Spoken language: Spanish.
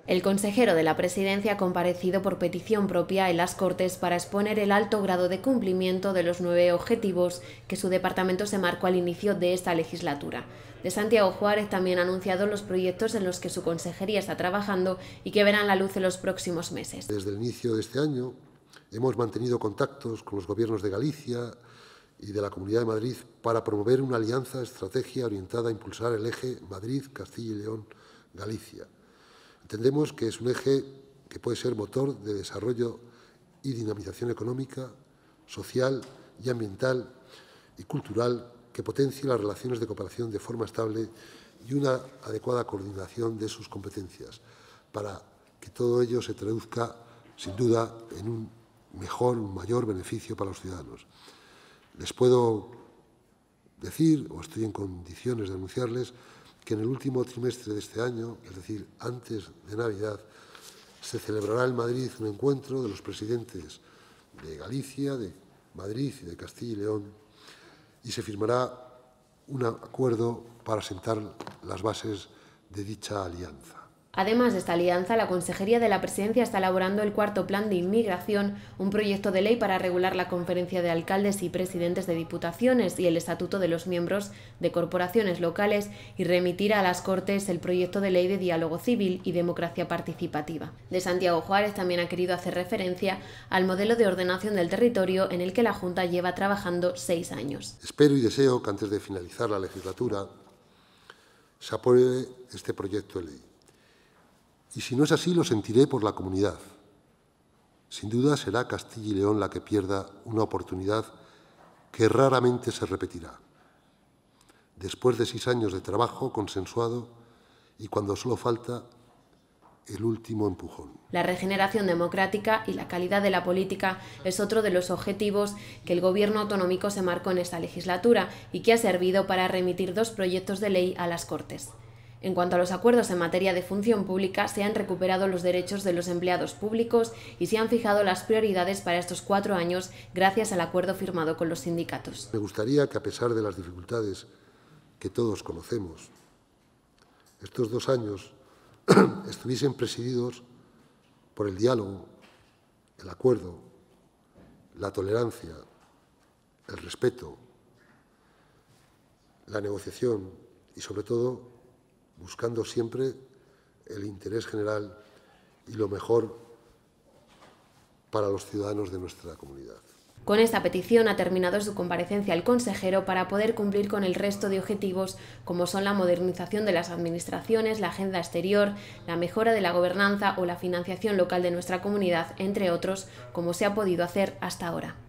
El consejero de la Presidencia ha comparecido por petición propia en las Cortes para exponer el alto grado de cumplimiento de los 9 objetivos que su departamento se marcó al inicio de esta legislatura. De Santiago Juárez también ha anunciado los proyectos en los que su consejería está trabajando y que verán la luz en los próximos meses. Desde el inicio de este año hemos mantenido contactos con los gobiernos de Galicia y de la Comunidad de Madrid para promover una alianza estrategia orientada a impulsar el eje Madrid-Castilla y León-Galicia. Entendemos que es un eje que puede ser motor de desarrollo y dinamización económica, social y ambiental y cultural que potencie las relaciones de cooperación de forma estable y una adecuada coordinación de sus competencias para que todo ello se traduzca, sin duda, en un mayor beneficio para los ciudadanos. Les puedo decir, o estoy en condiciones de anunciarles, que en el último trimestre de este año, es decir, antes de Navidad, se celebrará en Madrid un encuentro de los presidentes de Galicia, de Madrid y de Castilla y León, y se firmará un acuerdo para sentar las bases de dicha alianza. Además de esta alianza, la Consejería de la Presidencia está elaborando el cuarto Plan de Inmigración, un proyecto de ley para regular la conferencia de alcaldes y presidentes de diputaciones y el estatuto de los miembros de corporaciones locales y remitir a las Cortes el proyecto de ley de diálogo civil y democracia participativa. De Santiago Juárez también ha querido hacer referencia al modelo de ordenación del territorio en el que la Junta lleva trabajando 6 años. Espero y deseo que antes de finalizar la legislatura se apruebe este proyecto de ley. Y si no es así, lo sentiré por la comunidad. Sin duda será Castilla y León la que pierda una oportunidad que raramente se repetirá. Después de 6 años de trabajo consensuado y cuando solo falta el último empujón. La regeneración democrática y la calidad de la política es otro de los objetivos que el Gobierno autonómico se marcó en esta legislatura y que ha servido para remitir 2 proyectos de ley a las Cortes. En cuanto a los acuerdos en materia de función pública, se han recuperado los derechos de los empleados públicos y se han fijado las prioridades para estos 4 años gracias al acuerdo firmado con los sindicatos. Me gustaría que, a pesar de las dificultades que todos conocemos, estos 2 años estuviesen presididos por el diálogo, el acuerdo, la tolerancia, el respeto, la negociación y, sobre todo, buscando siempre el interés general y lo mejor para los ciudadanos de nuestra comunidad. Con esta petición ha terminado su comparecencia el consejero para poder cumplir con el resto de objetivos como son la modernización de las administraciones, la agenda exterior, la mejora de la gobernanza o la financiación local de nuestra comunidad, entre otros, como se ha podido hacer hasta ahora.